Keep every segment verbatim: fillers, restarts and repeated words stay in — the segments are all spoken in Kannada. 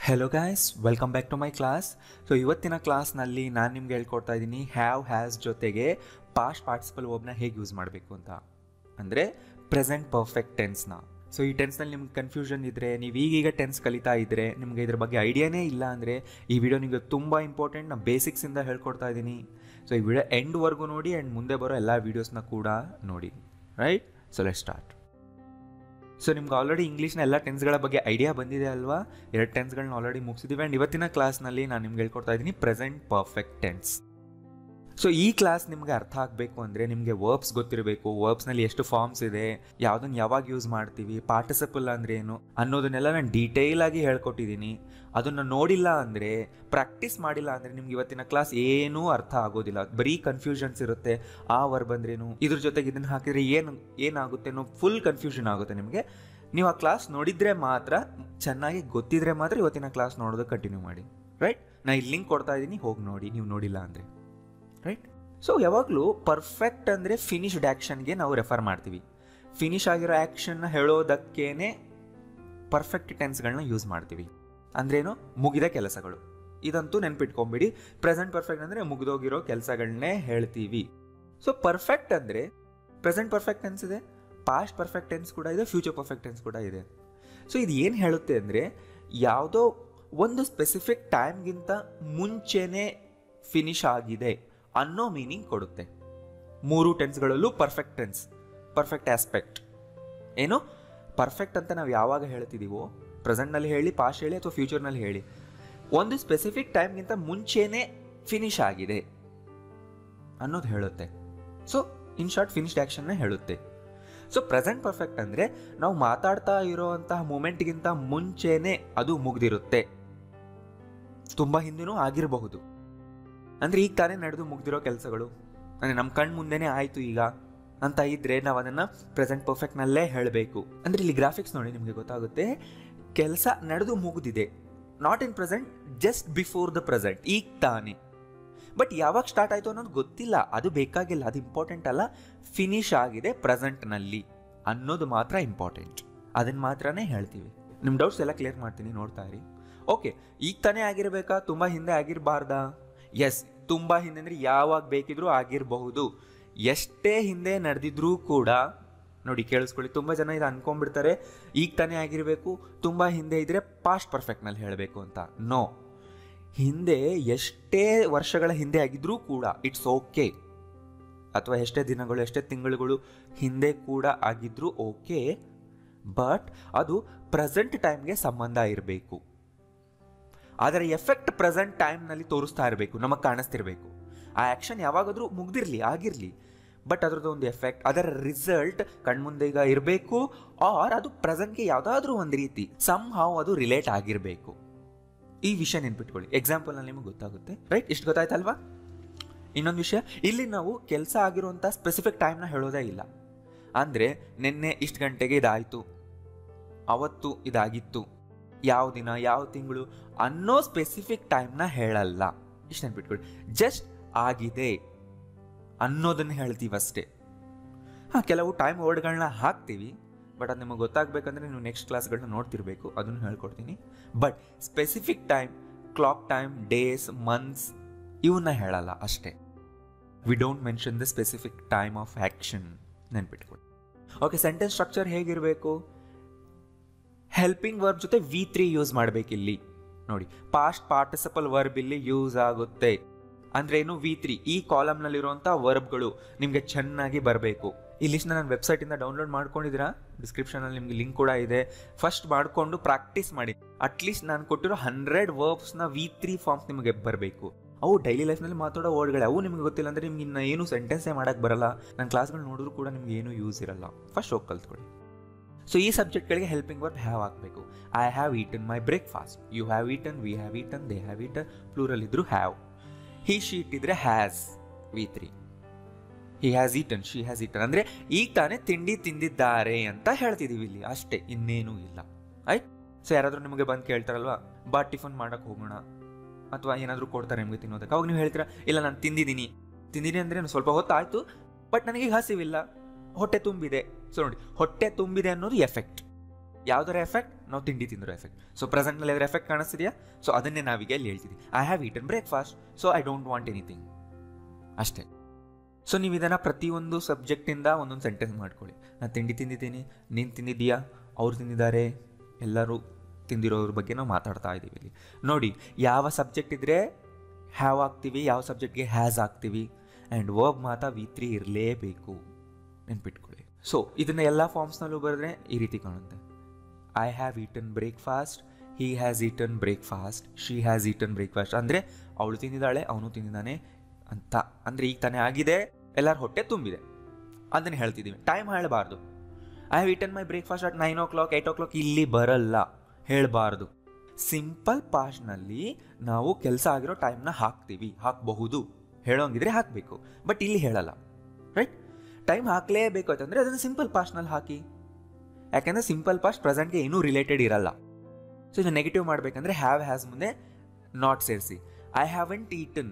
Hello guys, welcome back to my class. So ಇವತ್ತಿನ ಕ್ಲಾಸ್ನಲ್ಲಿ ನಾನು ನಿಮ್ಗೆ ಹೇಳ್ಕೊಡ್ತಾ ಇದ್ದೀನಿ ಹ್ಯಾವ್ ಹ್ಯಾಸ್ ಜೊತೆಗೆ ಪಾಸ್ಟ್ ಪಾರ್ಟಿಸಿಪಲ್ ವರ್ಬ್ನ ಹೇಗೆ ಯೂಸ್ ಮಾಡಬೇಕು ಅಂತ, ಅಂದರೆ ಪ್ರೆಸೆಂಟ್ ಪರ್ಫೆಕ್ಟ್ ಟೆನ್ಸ್ನ. ಸೊ ಈ ಟೆನ್ಸ್ನಲ್ಲಿ ನಿಮ್ಗೆ ಕನ್ಫ್ಯೂಷನ್ ಇದ್ದರೆ, ನೀವು ಈಗೀಗ ಟೆನ್ಸ್ ಕಲಿತಾ ಇದ್ದರೆ, ನಿಮಗೆ ಇದ್ರ ಬಗ್ಗೆ ಐಡಿಯಾನೇ ಇಲ್ಲ ಅಂದರೆ ಈ ವಿಡಿಯೋ ನಿಮಗೆ ತುಂಬ ಇಂಪಾರ್ಟೆಂಟ್. ನಾನು ಬೇಸಿಕ್ಸಿಂದ ಹೇಳ್ಕೊಡ್ತಾ ಇದ್ದೀನಿ. ಸೊ ಈ ವಿಡಿಯೋ ಎಂಡ್ವರೆಗೂ ನೋಡಿ ಆ್ಯಂಡ್ ಮುಂದೆ ಬರೋ ಎಲ್ಲ ವೀಡಿಯೋಸ್ನ ಕೂಡ ನೋಡಿ. Right, so let start. So ನಿಮ್ಗೆ ಆಲ್ರೆಡಿ ಇಂಗ್ಲೀಷ್ನ ಎಲ್ಲ ಟೆನ್ಸ್ಗಳ ಬಗ್ಗೆ ಐಡಿಯಾ ಬಂದಿದೆ ಅಲ್ವಾ? ಎರಡು ಟೆನ್ಸ್ಗಳನ್ನ ಆಲ್ರೆಡಿ ಮುಗಿಸಿದ್ದೀವಿ. ಆ್ಯಂಡ್ ಇವತ್ತಿನ ಕ್ಲಾಸ್ನಲ್ಲಿ ನಾನು ನಿಮ್ಗೆ ಹೇಳ್ಕೊಡ್ತಾ ಇದ್ದೀನಿ ಪ್ರೆಸೆಂಟ್ ಪರ್ಫೆಕ್ಟ್ ಟೆನ್ಸ್. ಸೊ ಈ ಕ್ಲಾಸ್ ನಿಮಗೆ ಅರ್ಥ ಆಗಬೇಕು ಅಂದರೆ ನಿಮಗೆ ವರ್ಬ್ಸ್ ಗೊತ್ತಿರಬೇಕು. ವರ್ಬ್ಸ್ನಲ್ಲಿ ಎಷ್ಟು ಫಾರ್ಮ್ಸ್ ಇದೆ, ಯಾವುದನ್ನು ಯಾವಾಗ ಯೂಸ್ ಮಾಡ್ತೀವಿ, ಪಾರ್ಟಿಸಿಪಲ್ ಅಂದರೆ ಏನು ಅನ್ನೋದನ್ನೆಲ್ಲ ನಾನು ಡೀಟೇಲಾಗಿ ಹೇಳ್ಕೊಟ್ಟಿದ್ದೀನಿ. ಅದನ್ನು ನೋಡಿಲ್ಲ ಅಂದರೆ, ಪ್ರಾಕ್ಟೀಸ್ ಮಾಡಿಲ್ಲ ಅಂದರೆ ನಿಮ್ಗೆ ಇವತ್ತಿನ ಕ್ಲಾಸ್ ಏನೂ ಅರ್ಥ ಆಗೋದಿಲ್ಲ. ಬರೀ ಕನ್ಫ್ಯೂಷನ್ಸ್ ಇರುತ್ತೆ. ಆ ವರ್ಬ್ ಅಂದ್ರೇನು, ಇದ್ರ ಜೊತೆಗೆ ಇದನ್ನು ಹಾಕಿದರೆ ಏನು ಏನಾಗುತ್ತೆ ಅನ್ನೋ ಫುಲ್ ಕನ್ಫ್ಯೂಷನ್ ಆಗುತ್ತೆ ನಿಮಗೆ. ನೀವು ಆ ಕ್ಲಾಸ್ ನೋಡಿದರೆ ಮಾತ್ರ, ಚೆನ್ನಾಗಿ ಗೊತ್ತಿದ್ರೆ ಮಾತ್ರ ಇವತ್ತಿನ ಕ್ಲಾಸ್ ನೋಡೋದು ಕಂಟಿನ್ಯೂ ಮಾಡಿ. ರೈಟ್, ನಾನು ಇಲ್ಲಿ ಲಿಂಕ್ ಕೊಡ್ತಾ ಇದ್ದೀನಿ, ಹೋಗಿ ನೋಡಿ ನೀವು ನೋಡಿಲ್ಲ ಅಂದರೆ. ರೈಟ್, ಸೊ ಯಾವಾಗಲೂ ಪರ್ಫೆಕ್ಟ್ ಅಂದರೆ ಫಿನಿಶ್ಡ್ ಆ್ಯಕ್ಷನ್ಗೆ ನಾವು ರೆಫರ್ ಮಾಡ್ತೀವಿ. ಫಿನಿಶ್ ಆಗಿರೋ ಆ್ಯಕ್ಷನ್ನ ಹೇಳೋದಕ್ಕೇನೆ ಪರ್ಫೆಕ್ಟ್ ಟೆನ್ಸ್ಗಳನ್ನ ಯೂಸ್ ಮಾಡ್ತೀವಿ. ಅಂದ್ರೇನು, ಮುಗಿದ ಕೆಲಸಗಳು. ಇದಂತೂ ನೆನ್ಪಿಟ್ಕೊಂಬಿಡಿ. ಪ್ರೆಸೆಂಟ್ ಪರ್ಫೆಕ್ಟ್ ಅಂದರೆ ಮುಗಿದೋಗಿರೋ ಕೆಲಸಗಳನ್ನೇ ಹೇಳ್ತೀವಿ. ಸೊ ಪರ್ಫೆಕ್ಟ್ ಅಂದರೆ ಪ್ರೆಸೆಂಟ್ ಪರ್ಫೆಕ್ಟ್ ಟೆನ್ಸ್ ಇದೆ, ಪಾಸ್ಟ್ ಪರ್ಫೆಕ್ಟ್ ಟೆನ್ಸ್ ಕೂಡ ಇದೆ, ಫ್ಯೂಚರ್ ಪರ್ಫೆಕ್ಟ್ ಟೆನ್ಸ್ ಕೂಡ ಇದೆ. ಸೊ ಇದು ಏನು ಹೇಳುತ್ತೆ ಅಂದರೆ, ಯಾವುದೋ ಒಂದು ಸ್ಪೆಸಿಫಿಕ್ ಟೈಮ್ಗಿಂತ ಮುಂಚೆನೇ ಫಿನಿಶ್ ಆಗಿದೆ ಅನ್ನೋ ಮೀನಿಂಗ್ ಕೊಡುತ್ತೆ. ಮೂರು ಟೆನ್ಸ್ಗಳಲ್ಲೂ ಪರ್ಫೆಕ್ಟ್ ಟೆನ್ಸ್, ಪರ್ಫೆಕ್ಟ್ ಆಸ್ಪೆಕ್ಟ್. ಏನು ಪರ್ಫೆಕ್ಟ್ ಅಂತ ನಾವು ಯಾವಾಗ ಹೇಳ್ತಿದ್ದೀವೋ, ಪ್ರೆಸೆಂಟ್ನಲ್ಲಿ ಹೇಳಿ, ಪಾಸ್ಟ್ ಹೇಳಿ ಅಥವಾ ಫ್ಯೂಚರ್ನಲ್ಲಿ ಹೇಳಿ, ಒಂದು ಸ್ಪೆಸಿಫಿಕ್ ಟೈಮ್ಗಿಂತ ಮುಂಚೆನೇ ಫಿನಿಶ್ ಆಗಿದೆ ಅನ್ನೋದು ಹೇಳುತ್ತೆ. ಸೊ ಇನ್ ಶಾರ್ಟ್ ಫಿನಿಶ್ಡ್ ಆ್ಯಕ್ಷನ್ನ ಹೇಳುತ್ತೆ. ಸೊ ಪ್ರೆಸೆಂಟ್ ಪರ್ಫೆಕ್ಟ್ ಅಂದರೆ ನಾವು ಮಾತಾಡ್ತಾ ಇರೋವಂತಹ ಮೂಮೆಂಟ್ಗಿಂತ ಮುಂಚೆನೇ ಅದು ಮುಗ್ದಿರುತ್ತೆ. ತುಂಬ ಹಿಂದಿನೂ ಆಗಿರಬಹುದು. ಅಂದರೆ ಈಗ ತಾನೇ ನಡೆದು ಮುಗ್ದಿರೋ ಕೆಲಸಗಳು, ಅಂದರೆ ನಮ್ಮ ಕಣ್ಣು ಮುಂದೆನೇ ಆಯಿತು ಈಗ ಅಂತ ಇದ್ದರೆ ನಾವು ಅದನ್ನು ಪ್ರೆಸೆಂಟ್ ಪರ್ಫೆಕ್ಟ್ನಲ್ಲೇ ಹೇಳಬೇಕು. ಅಂದರೆ ಇಲ್ಲಿ ಗ್ರಾಫಿಕ್ಸ್ ನೋಡಿ ನಿಮಗೆ ಗೊತ್ತಾಗುತ್ತೆ. ಕೆಲಸ ನಡೆದು ಮುಗಿದಿದೆ, not in present, just before the present, ಈಗ ತಾನೇ. ಬಟ್ ಯಾವಾಗ ಸ್ಟಾರ್ಟ್ ಆಯಿತು ಅನ್ನೋದು ಗೊತ್ತಿಲ್ಲ, ಅದು ಬೇಕಾಗಿಲ್ಲ, ಅದು ಇಂಪಾರ್ಟೆಂಟ್ ಅಲ್ಲ. ಫಿನಿಶ್ ಆಗಿದೆ ಪ್ರೆಸೆಂಟ್ನಲ್ಲಿ ಅನ್ನೋದು ಮಾತ್ರ ಇಂಪಾರ್ಟೆಂಟ್. ಅದನ್ನು ಮಾತ್ರನೇ ಹೇಳ್ತೀವಿ. ನಿಮ್ಮ ಡೌಟ್ಸ್ ಎಲ್ಲ ಕ್ಲಿಯರ್ ಮಾಡ್ತೀನಿ, ನೋಡ್ತಾ ಇರಿ. ಓಕೆ, ಈಗ ತಾನೇ ಆಗಿರಬೇಕಾ, ತುಂಬ ಹಿಂದೆ ಆಗಿರಬಾರ್ದಾ? ಎಸ್, ತುಂಬ ಹಿಂದೆ ಅಂದರೆ ಯಾವಾಗ ಬೇಕಿದ್ರೂ ಆಗಿರಬಹುದು. ಎಷ್ಟೇ ಹಿಂದೆ ನಡೆದಿದ್ರೂ ಕೂಡ ನೋಡಿ, ಕೇಳಿಸ್ಕೊಳ್ಳಿ. ತುಂಬ ಜನ ಇದು ಅನ್ಕೊಂಡ್ಬಿಡ್ತಾರೆ, ಈಗ ತಾನೇ ಆಗಿರಬೇಕು, ತುಂಬ ಹಿಂದೆ ಇದ್ದರೆ ಪಾಸ್ಟ್ ಪರ್ಫೆಕ್ಟ್ನಲ್ಲಿ ಹೇಳಬೇಕು ಅಂತ. ನೋ, ಹಿಂದೆ ಎಷ್ಟೇ ವರ್ಷಗಳ ಹಿಂದೆ ಆಗಿದ್ರೂ ಕೂಡ ಇಟ್ಸ್ ಓಕೆ. ಅಥವಾ ಎಷ್ಟೇ ದಿನಗಳು, ಎಷ್ಟೇ ತಿಂಗಳುಗಳು ಹಿಂದೆ ಕೂಡ ಆಗಿದ್ರೂ ಓಕೆ. ಬಟ್ ಅದು ಪ್ರೆಸೆಂಟ್ ಟೈಮ್ಗೆ ಸಂಬಂಧ ಇರಬೇಕು. ಅದರ ಎಫೆಕ್ಟ್ ಪ್ರೆಸೆಂಟ್ ಟೈಮ್ನಲ್ಲಿ ತೋರಿಸ್ತಾ ಇರಬೇಕು, ನಮಗೆ ಕಾಣಿಸ್ತಿರ್ಬೇಕು. ಆ ಆ್ಯಕ್ಷನ್ ಯಾವಾಗಾದರೂ ಮುಗ್ದಿರಲಿ, ಆಗಿರಲಿ, ಬಟ್ ಅದರದ್ದು ಒಂದು ಎಫೆಕ್ಟ್, ಅದರ ರಿಸಲ್ಟ್ ಕಣ್ಮುಂದೆ ಈಗ ಇರಬೇಕು. ಆರ್ ಅದು ಪ್ರೆಸೆಂಟ್ಗೆ ಯಾವುದಾದ್ರೂ ಒಂದು ರೀತಿ ಸಮ್ ಹಾವ್ ಅದು ರಿಲೇಟ್ ಆಗಿರಬೇಕು. ಈ ವಿಷಯ ನೆನ್ಪಿಟ್ಕೊಳ್ಳಿ. ಎಕ್ಸಾಂಪಲ್ನಲ್ಲಿ ನಿಮಗೆ ಗೊತ್ತಾಗುತ್ತೆ. ರೈಟ್, ಇಷ್ಟು ಗೊತ್ತಾಯ್ತಲ್ವಾ? ಇನ್ನೊಂದು ವಿಷಯ, ಇಲ್ಲಿ ನಾವು ಕೆಲಸ ಆಗಿರುವಂಥ ಸ್ಪೆಸಿಫಿಕ್ ಟೈಮ್ನ ಹೇಳೋದೇ ಇಲ್ಲ. ಅಂದರೆ ನಿನ್ನೆ ಇಷ್ಟು ಗಂಟೆಗೆ ಇದಾಯಿತು, ಅವತ್ತು ಇದಾಗಿತ್ತು, ಯಾವ ದಿನ, ಯಾವ ತಿಂಗಳು ಅನ್ನೋ ಸ್ಪೆಸಿಫಿಕ್ ಟೈಮ್ನ ಹೇಳಲ್ಲ. ಇಷ್ಟು ನೆನ್ಪಿಟ್ಕೊಳ್ಳಿ. ಜಸ್ಟ್ ಆಗಿದೆ ಅನ್ನೋದನ್ನು ಹೇಳ್ತೀವಿ ಅಷ್ಟೇ. ಹಾಂ, ಕೆಲವು ಟೈಮ್ ವರ್ಡ್ಗಳನ್ನ ಹಾಕ್ತೀವಿ, ಬಟ್ ಅದು ನಿಮಗೆ ಗೊತ್ತಾಗಬೇಕಂದ್ರೆ ನೀವು ನೆಕ್ಸ್ಟ್ ಕ್ಲಾಸ್ಗಳನ್ನ ನೋಡ್ತಿರ್ಬೇಕು, ಅದನ್ನು ಹೇಳ್ಕೊಡ್ತೀನಿ. But specific time, clock time, days, months ಇವನ್ನ ಹೇಳಲ್ಲ ಅಷ್ಟೇ. We don't mention the specific time of action. ನೆನ್ಪಿಟ್ಕೊಳ್ಳಿ. ಓಕೆ, ಸೆಂಟೆನ್ಸ್ ಸ್ಟ್ರಕ್ಚರ್ ಹೇಗಿರಬೇಕು? ಹೆಲ್ಪಿಂಗ್ ವರ್ಬ್ ಜೊತೆ ವಿ ತ್ರೀ ಯೂಸ್ ಮಾಡಬೇಕಿಲ್ಲಿ. ನೋಡಿ, ಪಾಸ್ಟ್ ಪಾರ್ಟಿಸಿಪಲ್ ವರ್ಬ್ ಇಲ್ಲಿ ಯೂಸ್ ಆಗುತ್ತೆ. ಅಂದರೆ ಏನು, ವಿ ತ್ರೀ. ಈ ಕಾಲಮ್ನಲ್ಲಿರುವಂಥ ವರ್ಬ್ಗಳು ನಿಮಗೆ ಚೆನ್ನಾಗಿ ಬರಬೇಕು. ಈ ಲಿಸ್ಟ್ನ ನಾನು ವೆಬ್ಸೈಟಿಂದ ಡೌನ್ಲೋಡ್ ಮಾಡ್ಕೊಂಡಿದ್ದೀರಾ, ಡಿಸ್ಕ್ರಿಪ್ಷನಲ್ಲಿ ನಿಮಗೆ ಲಿಂಕ್ ಕೂಡ ಇದೆ. ಫಸ್ಟ್ ಮಾಡಿಕೊಂಡು ಪ್ರಾಕ್ಟೀಸ್ ಮಾಡಿ. ಅಟ್ಲೀಸ್ಟ್ ನಾನು ಕೊಟ್ಟಿರೋ ಹಂಡ್ರೆಡ್ ವರ್ಬ್ಸ್ನ ವಿ ತ್ರೀ ಫಾರ್ಮ್ಸ್ ನಿಮಗೆ ಬರಬೇಕು. ಅವು ಡೈಲಿ ಲೈಫ್ನಲ್ಲಿ ಮಾತಾಡೋ ವರ್ಡ್ಗಳು, ಅವು ನಿಮಗೆ ಗೊತ್ತಿಲ್ಲ ಅಂದರೆ ನಿಮ್ಗೆ ಇನ್ನು ಏನು ಸೆಂಟೆನ್ಸೇ ಮಾಡೋಕ್ಕೆ ಬರಲ್ಲ. ನನ್ನ ಕ್ಲಾಸ್ಗಳು ನೋಡಿದ್ರು ಕೂಡ ನಿಮ್ಗೆ ಏನೂ ಯೂಸ್ ಇರಲ್ಲ. ಫಸ್ಟ್ ಹೋಗಿ ಕಲ್ತ್ಕೊಳ್ಳಿ. ಸೊ ಈ ಸಬ್ಜೆಕ್ಟ್ಗಳಿಗೆ ಹೆಲ್ಪಿಂಗ್ ವರ್ಬ್ ಹ್ಯಾವ್ ಆಗಬೇಕು. I have eaten my breakfast, you have eaten, we have eaten, they have eaten. Plural ಇದ್ರು ಹ್ಯಾವ್. ಹಿ ಶಿ ಇಟ್ಟಿದ್ರೆ has, V three. He has eaten, she has eaten ಅಂದರೆ ಈಗ ತಾನೇ ತಿಂಡಿ ತಿಂದಿದ್ದಾರೆ ಅಂತ ಹೇಳ್ತಿದ್ದೀವಿ ಇಲ್ಲಿ, ಅಷ್ಟೇ, ಇನ್ನೇನೂ ಇಲ್ಲ. ಆಯ್ತು. ಸೊ ಯಾರಾದರೂ ನಿಮಗೆ ಬಂದು ಕೇಳ್ತಾರಲ್ವಾ, ಬಾ ಟಿಫನ್ ಮಾಡೋಕ್ಕೆ ಹೋಗೋಣ, ಅಥವಾ ಏನಾದರೂ ಕೊಡ್ತಾರೆ ನಿಮಗೆ ತಿನ್ನೋದಕ್ಕೆ, ಅವಾಗ ನೀವು ಹೇಳ್ತೀರಾ, ಇಲ್ಲ ನಾನು ತಿಂದಿದ್ದೀನಿ. ತಿಂದಿದ್ದೀನಿ ಅಂದರೆ ಸ್ವಲ್ಪ ಹೊತ್ತಾಯಿತು, ಬಟ್ ನನಗೆ ಹಸಿವಿಲ್ಲ, ಹೊಟ್ಟೆ ತುಂಬಿದೆ. ಸೊ ನೋಡಿ, ಹೊಟ್ಟೆ ತುಂಬಿದೆ ಅನ್ನೋದು ಎಫೆಕ್ಟ್. ಯಾವುದರ ಎಫೆಕ್ಟ್? ನಾವು ತಿಂಡಿ ತಿಂದಿರೋ ಎಫೆಕ್ಟ್. ಸೊ ಪ್ರೆಸೆಂಟ್ನಲ್ಲಿ ಅದರ ಎಫೆಕ್ಟ್ ಕಾಣಿಸ್ತಿದೆಯಾ? ಸೊ ಅದನ್ನೇ ನಾವೀಗ ಇಲ್ಲಿ ಹೇಳ್ತೀವಿ, I have eaten breakfast, so I don't want anything, ಅಷ್ಟೇ. ಸೊ ನೀವು ಇದನ್ನು ಪ್ರತಿಯೊಂದು ಸಬ್ಜೆಕ್ಟಿಂದ ಒಂದೊಂದು ಸೆಂಟೆನ್ಸ್ ಮಾಡ್ಕೊಳ್ಳಿ. ನಾನು ತಿಂಡಿ ತಿಂದಿದ್ದೀನಿ, ನೀನು ತಿಂದಿದ್ದೀಯಾ, ಅವ್ರು ತಿಂದಿದ್ದಾರೆ, ಎಲ್ಲರೂ ತಿಂದಿರೋದ್ರ ಬಗ್ಗೆ ನಾವು ಮಾತಾಡ್ತಾ ಇದ್ದೀವಿ ಇಲ್ಲಿ. ನೋಡಿ, ಯಾವ ಸಬ್ಜೆಕ್ಟ್ ಇದ್ದರೆ ಹ್ಯಾವ್ ಆಗ್ತೀವಿ, ಯಾವ ಸಬ್ಜೆಕ್ಟ್ಗೆ ಹ್ಯಾಸ್ ಆಗ್ತೀವಿ, ಆ್ಯಂಡ್ ವರ್ಬ್ ಮಾತ್ರ ವಿ ತ್ರೀ ಇರಲೇಬೇಕು, ನೆನ್ಪಿಟ್ಕೊಳ್ಳಿ. ಸೊ ಇದನ್ನ ಎಲ್ಲ ಫಾರ್ಮ್ಸ್ನಲ್ಲೂ ಬರೆದ್ರೆ ಈ ರೀತಿ ಕಾಣುತ್ತೆ. I have eaten breakfast, he has eaten breakfast, she has eaten breakfast. ಅಂದರೆ ಅವಳು ತಿಂದಿದ್ದಾಳೆ, ಅವನು ತಿಂದಿದ್ದಾನೆ ಅಂತ. ಅಂದರೆ ಈಗ ತಾನೇ ಆಗಿದೆ, ಎಲ್ಲರ ಹೊಟ್ಟೆ ತುಂಬಿದೆ, ಅದನ್ನು ಹೇಳ್ತಿದ್ದೀವಿ. ಟೈಮ್ ಹೇಳಬಾರ್ದು. I have eaten my breakfast at nine o'clock eight o'clock ಇಲ್ಲಿ ಬರಲ್ಲ, ಹೇಳಬಾರ್ದು. ಸಿಂಪಲ್ ಪಾಸ್ಟ್ನಲ್ಲಿ ನಾವು ಕೆಲಸ ಆಗಿರೋ ಟೈಮ್ನ ಹಾಕ್ತೀವಿ, ಹಾಕಬಹುದು, ಹೇಳೋಂಗಿದ್ರೆ ಹಾಕಬೇಕು, ಬಟ್ ಇಲ್ಲಿ ಹೇಳಲ್ಲ, ರೈಟ್? ಟೈಮ್ ಹಾಕಲೇಬೇಕು ಅಂತಂದರೆ ಅದನ್ನು ಸಿಂಪಲ್ ಪಾಸ್ಟ್ನಲ್ಲಿ ಹಾಕಿ, ಯಾಕೆಂದರೆ ಸಿಂಪಲ್ ಪಾಸ್ಟ್ ಪ್ರೆಸೆಂಟ್ಗೆ ಏನೂ ರಿಲೇಟೆಡ್ ಇರಲ್ಲ. ಸೊ ಇದು ನೆಗೆಟಿವ್ ಮಾಡಬೇಕಂದ್ರೆ ಹ್ಯಾವ್ ಹ್ಯಾಸ್ ಮುಂದೆ ನಾಟ್ ಸೇರಿಸಿ. I haven't eaten,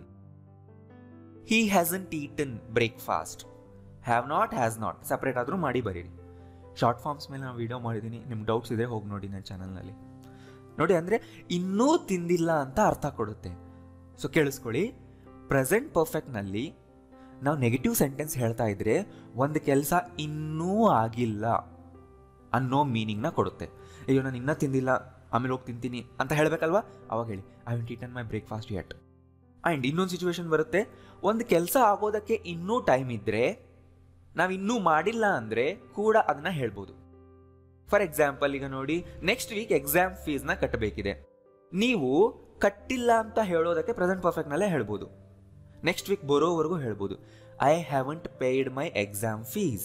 he hasn't eaten breakfast. Have not, has not separate ಆದರೂ ಮಾಡಿ ಬರೀರಿ. ಶಾರ್ಟ್ ಫಾರ್ಮ್ಸ್ ಮೇಲೆ ನಾನು ವೀಡಿಯೋ ಮಾಡಿದ್ದೀನಿ, ನಿಮ್ಗೆ ಡೌಟ್ಸ್ ಇದ್ದರೆ ಹೋಗಿ ನೋಡಿ ನನ್ನ ಚಾನಲ್ನಲ್ಲಿ ನೋಡಿ. ಅಂದರೆ ಇನ್ನೂ ತಿಂದಿಲ್ಲ ಅಂತ ಅರ್ಥ ಕೊಡುತ್ತೆ. ಸೊ ಕೇಳಿಸ್ಕೊಳ್ಳಿ, ಪ್ರೆಸೆಂಟ್ ಪರ್ಫೆಕ್ಟ್ನಲ್ಲಿ ನಾವು ನೆಗೆಟಿವ್ ಸೆಂಟೆನ್ಸ್ ಹೇಳ್ತಾ ಇದ್ರೆ ಒಂದು ಕೆಲಸ ಇನ್ನೂ ಆಗಿಲ್ಲ ಅನ್ನೋ ಮೀನಿಂಗ್ನ ಕೊಡುತ್ತೆ. ಅಯ್ಯೋ ನಾನು ಇನ್ನೂ ತಿಂದಿಲ್ಲ, ಆಮೇಲೆ ಹೋಗಿ ತಿಂತೀನಿ ಅಂತ ಹೇಳಬೇಕಲ್ವಾ, ಅವಾಗ ಹೇಳಿ I haven't eaten my breakfast yet. And ಇನ್ನೊಂದು ಸಿಚುವೇಶನ್ ಬರುತ್ತೆ, ಒಂದು ಕೆಲಸ ಆಗೋದಕ್ಕೆ ಇನ್ನೂ ಟೈಮ್ ಇದ್ದರೆ, ನಾವು ಇನ್ನೂ ಮಾಡಿಲ್ಲ ಅಂದರೆ ಕೂಡ ಅದನ್ನು ಹೇಳ್ಬೋದು. ಫಾರ್ ಎಕ್ಸಾಂಪಲ್, ಈಗ ನೋಡಿ, ನೆಕ್ಸ್ಟ್ ವೀಕ್ ಎಕ್ಸಾಮ್ ಫೀಸ್ನ ಕಟ್ಟಬೇಕಿದೆ, ನೀವು ಕಟ್ಟಿಲ್ಲ ಅಂತ ಹೇಳೋದಕ್ಕೆ ಪ್ರೆಸೆಂಟ್ ಪರ್ಫೆಕ್ಟ್ನಲ್ಲೇ ಹೇಳ್ಬೋದು. ನೆಕ್ಸ್ಟ್ ವೀಕ್ ಬರೋವರೆಗೂ ಹೇಳ್ಬೋದು, I haven't paid my exam fees,